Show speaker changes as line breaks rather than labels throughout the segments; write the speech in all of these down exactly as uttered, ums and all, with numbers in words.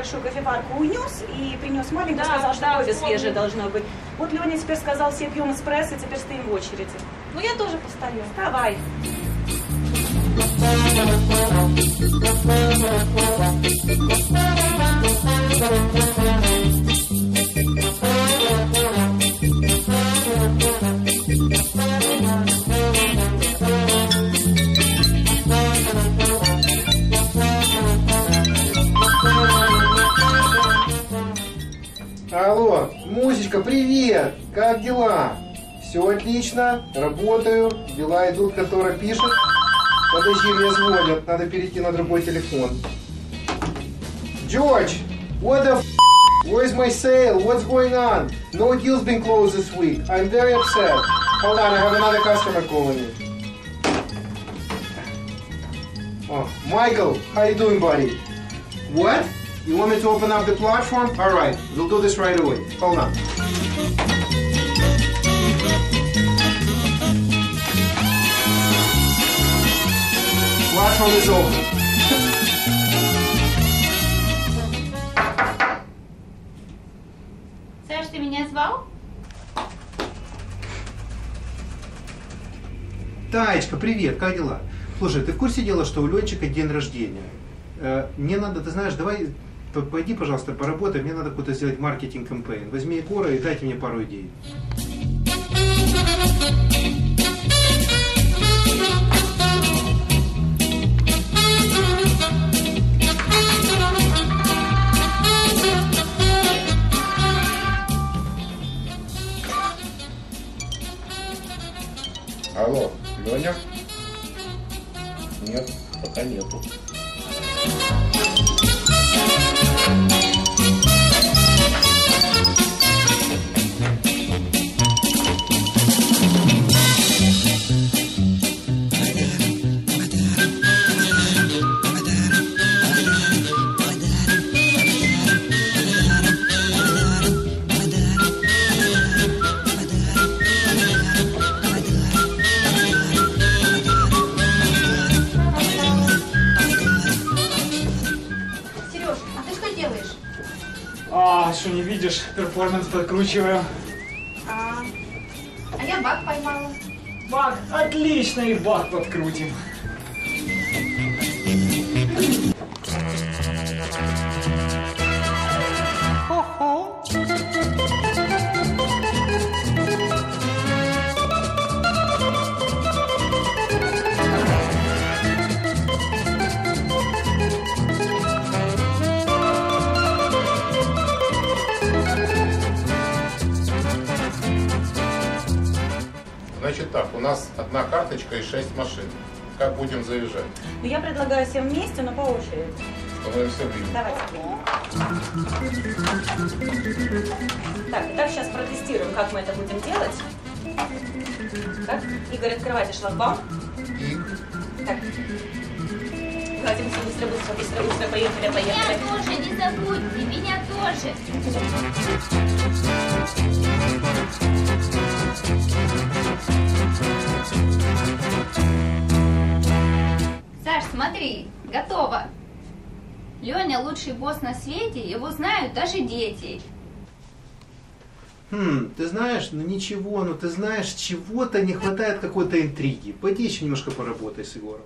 большую кофеварку унес и принес маленькую,
Да,
сказал, что
да,
кофе
вспомнил.
свежее должно быть. Вот Леня теперь сказал, все пьем эспрессо, теперь стоим в очереди.
Ну я тоже постою.
Давай.
Алло, Мусечка, привет! Как дела? Все отлично, работаю, дела идут, который пишет. Подожди, мне звонят, надо перейти на другой телефон. George, what the f***? Where's my sale? What's going on? No deal's been closed this week. I'm very upset. Hold on, I have another customer calling me. Oh, Michael, how you doing, buddy? What? You want me to open up the platform? All right, we'll do this right away. Hold on. Platform is open.
Саш, ты меня звал?
Таечка, привет, как дела? Слушай, ты в курсе дела, что у Ленчика день рождения? Э, мне надо, ты знаешь, давай, пойди, пожалуйста, поработай, мне надо какой-то сделать маркетинг-кампейн. Возьми Егора и дайте мне пару идей.
Алло, Леня? Нет, пока нету.
А, что не видишь, перформанс подкручиваю.
А, а я баг поймала.
Баг, отлично, и баг подкрутим.
Значит так, у нас одна карточка и шесть машин. Как будем заезжать?
Ну, я предлагаю всем вместе, но по очереди.
Становимся ближе.
Давайте. Так, итак, сейчас протестируем, как мы это будем делать. Так, Игорь, открывайте шлагбаум.
И
Так. Давайте быстро, быстро, быстро, быстро, быстро, поехали, поехали.
Меня тоже не забудьте, меня тоже. Саш, смотри, готово. Леня лучший босс на свете, его знают даже дети.
Хм, ты знаешь, ну ничего, ну ты знаешь, чего-то не хватает какой-то интриги. Пойди еще немножко поработай с Егором.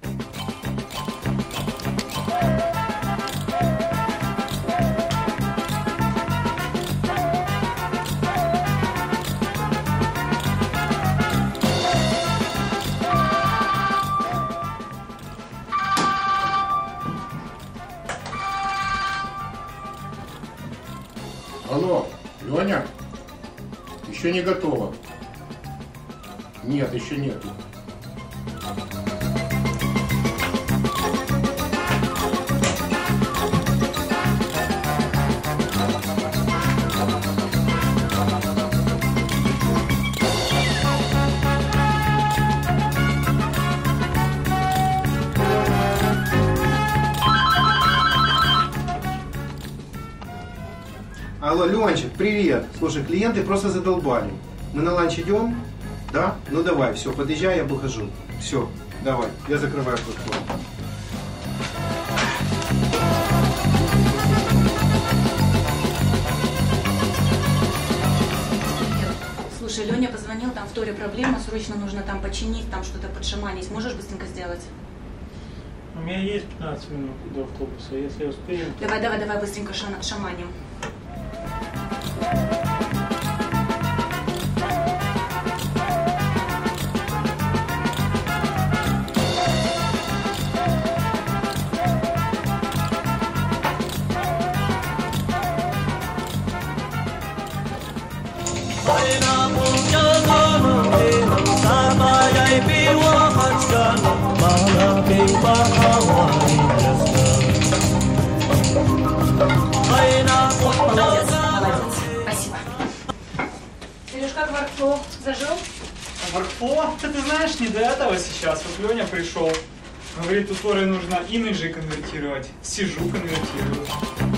Алло, Леня? Еще не готово. Нет, еще нету.
Алло, Ленчик, привет. Слушай, клиенты просто задолбали. Мы на ланч идем? Да? Ну давай, все, подъезжай, я выхожу. Все, давай, я закрываю платформу.
в Торе проблема, срочно нужно там починить, там что-то подшаманить. Можешь быстренько сделать?
У меня есть пятнадцать минут до автобуса, если успеем.
Давай, давай, давай, быстренько ша- шаманим. Молодец, молодец. Спасибо. Сереж, как воркфлоу? Зажил?
Воркфлоу? Ты, ты знаешь, не до этого сейчас. Вот Леня пришел. Говорит, у Торы нужно имиджи конвертировать. Сижу, конвертирую.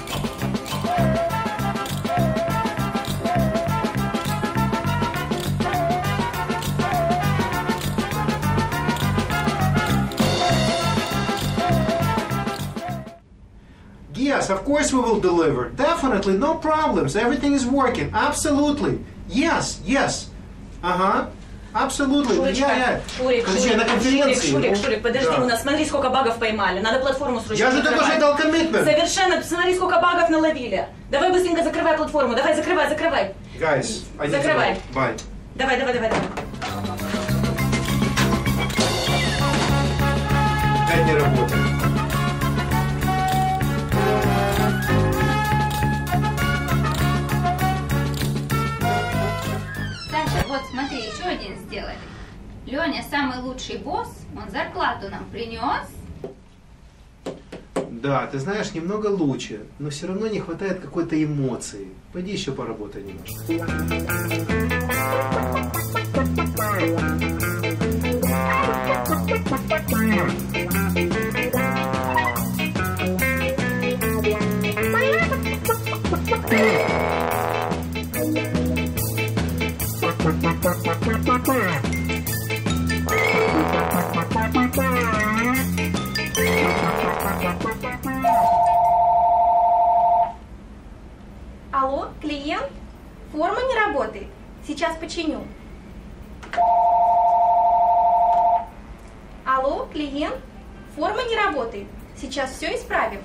Yes, of course we will deliver. Definitely, no problems. Everything is working. Absolutely. Yes, yes. Ага. Absolutely.
Шурочка,
Я, я.
Шурик,
Подожди,
Шурик,
на конференции.
Шурик, Шурик,
Ну,
Шурик, подожди,
да.
у нас, смотри, сколько багов поймали. Надо платформу срочно
Я же только
закрывать.
что дал коммитмент.
Совершенно, смотри, сколько багов наловили. Давай быстренько закрывай платформу. Давай, закрывай, закрывай.
Guys, I need to
Закрывай.
go. Bye.
Давай, давай, давай, давай.
Опять не работает.
Саша, вот смотри, еще один сделали. Леня самый лучший босс, он зарплату нам принес.
Да, ты знаешь, немного лучше, но все равно не хватает какой-то эмоции. Пойди еще поработай немножко.
Алло, клиент? Форма не работает. Сейчас починю. Алло, клиент? Форма не работает. Сейчас все исправим.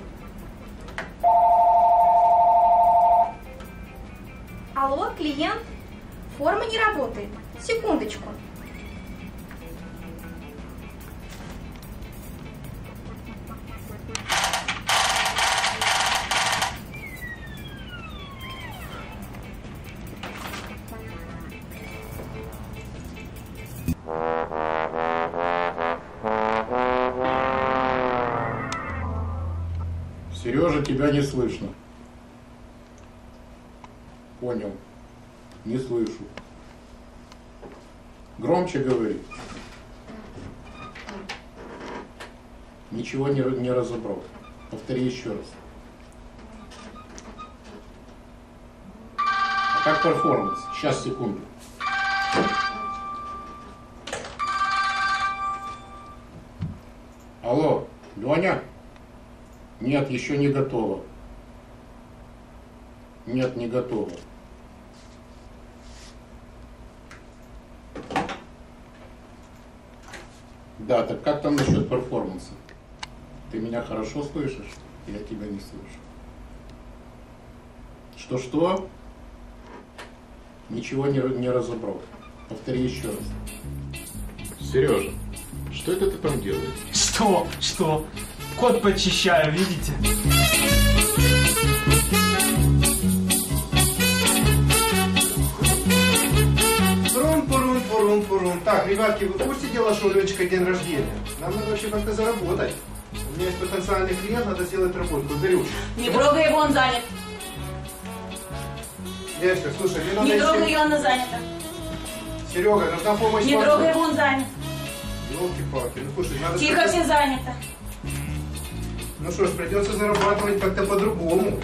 Алло, клиент? Форма не работает. Секундочку.
Сережа, тебя не слышно. Понял. Не слышу. Громче говори. Ничего не, не разобрал. Повтори еще раз. А как перформанс? Сейчас, секунду. Алло, Леня? Нет, еще не готово. Нет, не готово. Да, так как там насчет перформанса? Ты меня хорошо слышишь? Я тебя не слышу. Что-что? Ничего не, не разобрал. Повтори еще раз. Сережа, что это ты там делаешь?
Что? Что? Код почищаю, видите?
Пурун-пурун-пурун-пурун. Так, ребятки, вы в курсе дела, что у Ленчика день рождения? Нам надо вообще как-то заработать. У меня есть потенциальный клиент, надо сделать работу. Горюш.
Не трогай его, он занят.
Девочка, слушай, мне надо...
Не
еще-
трогай ее, она занята.
Серега, нужна помощь.
Не
вам.
трогай его, он занят.
Ёлки-палки, ну слушай, надо...
Тихо,
как-то-
все заняты.
Ну что ж, придется зарабатывать как-то по-другому.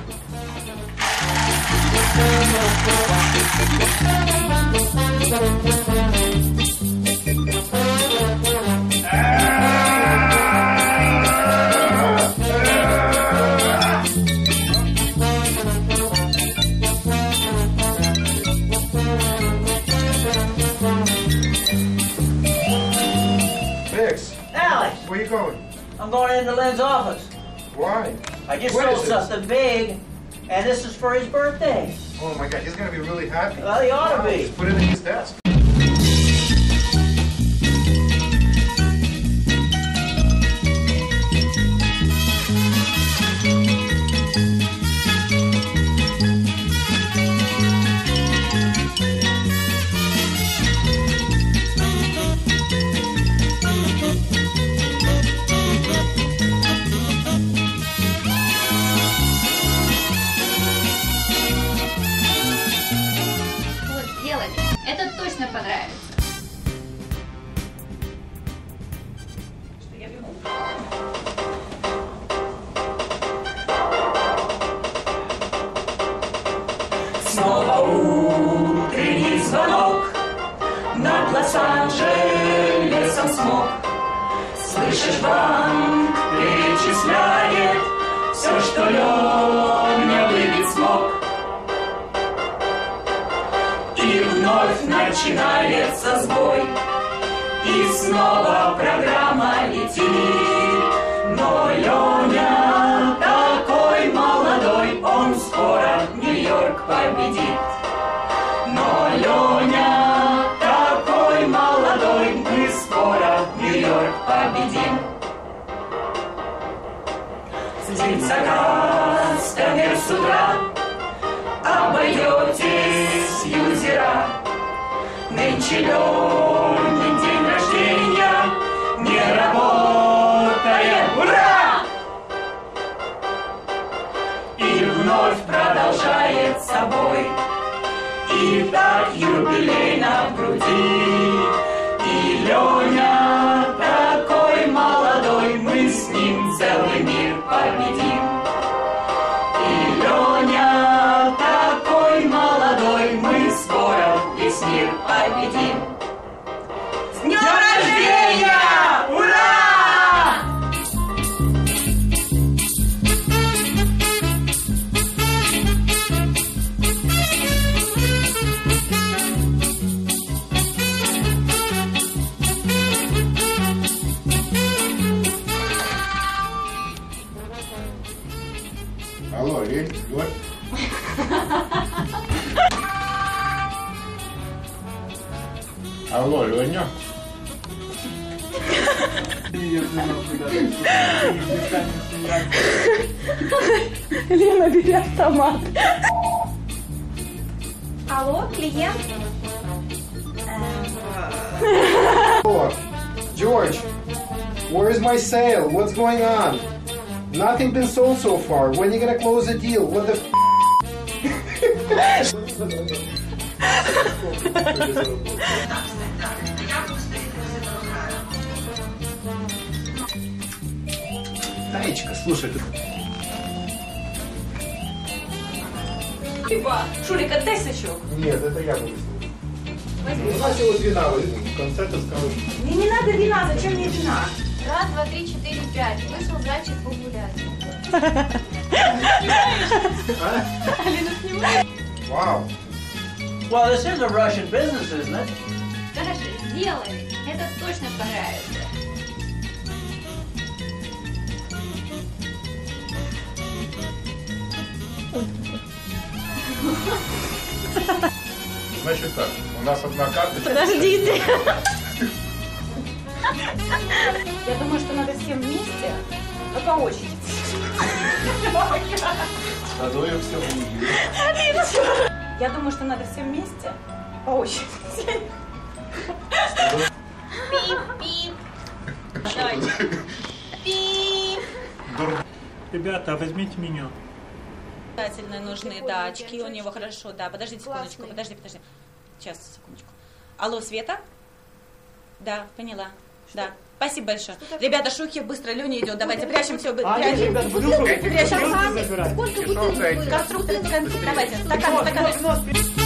Where you going?
I'm going into Lynn's office.
Why?
I just
What
sold
is this?
something big, and this is for his birthday.
Oh my God, he's gonna be really happy.
Well, he ought to be.
Just put it in his desk.
Вот, сделали. Это точно понравится.
Я бегу.
Снова утренний звонок, над Лос-Анджелесом смог. Слышишь, банк перечисляет все, что Леня выбить смог. И вновь начинается сбой, и снова программа летит. Но Леня такой молодой, он скоро Нью-Йорк победит. Но Леня такой молодой, мы скоро Нью-Йорк победим. Снится кастомер с утра, обойдетесь юзера. Нынче Ленин день рождения, не работает. Ура! И вновь продолжает собой. И так юбилейно в груди. И Леня такой молодой, мы с ним целый мир победим. И Леня такой молодой, мы скоро весь мир победим. С днем рождения! Ура!
Алло, Лень, Лёнь. Алло, Леня.
Лена, бери автомат. Алло, клиент?
Oh, George, where is my sale? What's going on? Nothing been sold so far. When are you gonna close the deal? What the Таечка, слушай, ты...
Либо, Шурик, отдай сачок.
Нет, это я буду.
Возьми.
У нас его вина возьму. В конце ты скажешь.
Мне не надо вина, зачем мне вина?
Раз, два, три, четыре, пять. Вышел зайчик погулять.
Вау.
Well, this is a Russian business, isn't it?
Хорошо, сделали. Это точно понравится.
Значит так, у нас одна карточка.
Подождите.
Я думаю, что надо всем вместе, но по очереди.
Садуем все вместе.
Я думаю, что надо всем вместе, по очереди.
Пип-пип.
Давайте. Пип.
Ребята, возьмите меню.
Обязательно нужны, да, очки у него, хорошо, да. Подожди секундочку, подожди, подожди. Сейчас, секундочку. Алло, Света? Да, поняла. Да. Спасибо большое. Ребята, Шухи, быстро, Леня идет. Давайте прячем все. Прячем. Прячем.
Сколько бутылок было?
Конструктор, давайте. Стакан, стакан.